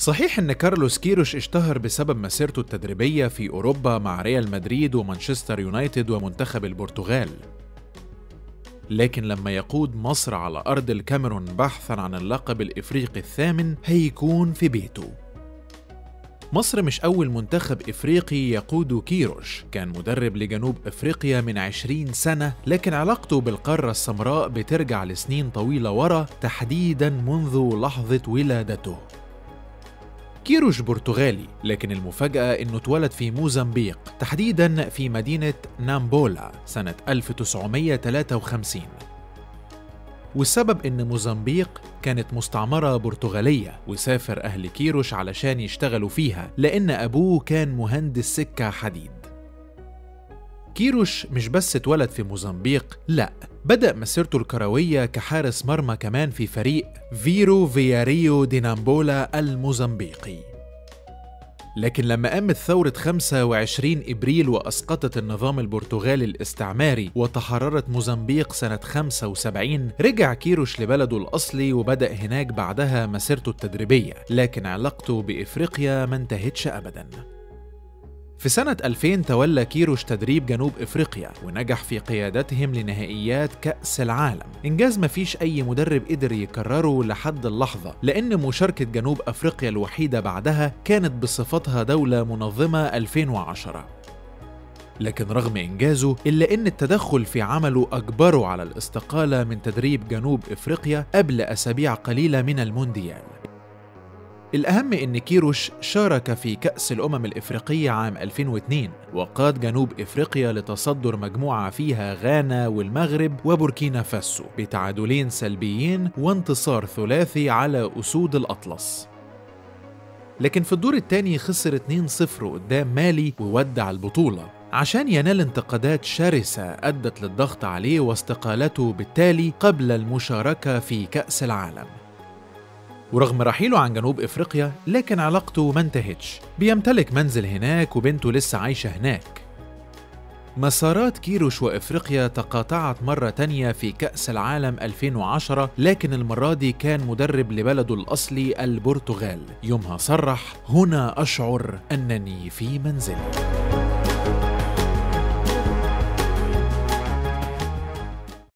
صحيح إن كارلوس كيروش اشتهر بسبب مسيرته التدريبية في أوروبا مع ريال مدريد ومانشستر يونايتد ومنتخب البرتغال، لكن لما يقود مصر على أرض الكاميرون بحثاً عن اللقب الإفريقي الثامن هيكون في بيته. مصر مش أول منتخب إفريقي يقود كيروش، كان مدرب لجنوب إفريقيا من 20 سنة، لكن علاقته بالقارة السمراء بترجع لسنين طويلة ورا، تحديداً منذ لحظة ولادته. كيروش برتغالي، لكن المفاجأة إنه اتولد في موزمبيق، تحديداً في مدينة نامبولا سنة 1953. والسبب إن موزمبيق كانت مستعمرة برتغالية، وسافر أهل كيروش علشان يشتغلوا فيها لأن أبوه كان مهندس سكة حديد. كيروش مش بس اتولد في موزمبيق، لأ، بدأ مسيرته الكروية كحارس مرمى كمان في فريق فيرو فياريو دي نامبولا الموزمبيقي. لكن لما قامت ثورة 25 إبريل وأسقطت النظام البرتغالي الاستعماري وتحررت موزمبيق سنة 75، رجع كيروش لبلده الأصلي وبدأ هناك بعدها مسيرته التدريبية، لكن علاقته بإفريقيا ما انتهتش أبداً. في سنة 2000 تولى كيروش تدريب جنوب إفريقيا ونجح في قيادتهم لنهائيات كأس العالم، إنجاز مفيش أي مدرب قدر يكرره لحد اللحظة، لأن مشاركة جنوب أفريقيا الوحيدة بعدها كانت بصفتها دولة منظمة 2010. لكن رغم إنجازه إلا أن التدخل في عمله أجبره على الاستقالة من تدريب جنوب إفريقيا قبل أسابيع قليلة من المونديال. الأهم إن كيروش شارك في كأس الأمم الإفريقية عام 2002 وقاد جنوب إفريقيا لتصدر مجموعة فيها غانا والمغرب وبوركينا فاسو بتعادلين سلبيين وانتصار ثلاثي على أسود الأطلس. لكن في الدور الثاني خسر 2-0 قدام مالي وودع البطولة عشان ينال انتقادات شرسة أدت للضغط عليه واستقالته بالتالي قبل المشاركة في كأس العالم. ورغم رحيله عن جنوب إفريقيا لكن علاقته ما انتهتش، بيمتلك منزل هناك وبنته لسه عايشة هناك. مسارات كيروش وإفريقيا تقاطعت مرة تانية في كأس العالم 2010، لكن المرة دي كان مدرب لبلده الأصلي البرتغال. يومها صرح: هنا أشعر أنني في منزلي.